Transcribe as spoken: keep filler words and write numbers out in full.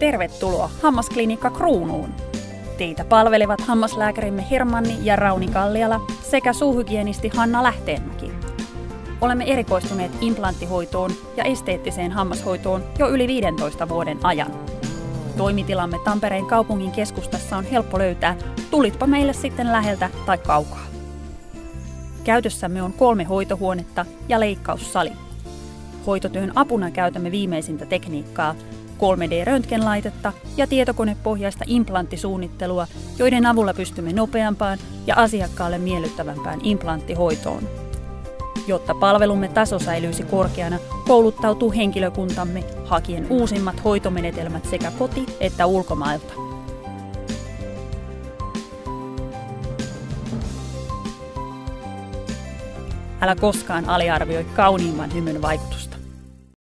Tervetuloa Hammasklinikka Kruunuun! Teitä palvelevat hammaslääkärimme Hermanni ja Rauni Kalliala sekä suuhygienisti Hanna Lähteenmäki. Olemme erikoistuneet implanttihoitoon ja esteettiseen hammashoitoon jo yli viidentoista vuoden ajan. Toimitilamme Tampereen kaupungin keskustassa on helppo löytää, tulitpa meille sitten läheltä tai kaukaa. Käytössämme on kolme hoitohuonetta ja leikkaussali. Hoitotyön apuna käytämme viimeisintä tekniikkaa, kolme D-röntgenlaitetta ja tietokonepohjaista implanttisuunnittelua, joiden avulla pystymme nopeampaan ja asiakkaalle miellyttävämpään implanttihoitoon. Jotta palvelumme taso säilyisi korkeana, kouluttautuu henkilökuntamme hakien uusimmat hoitomenetelmät sekä koti- että ulkomailta. Älä koskaan aliarvioi kauniimman hymyn vaikutusta.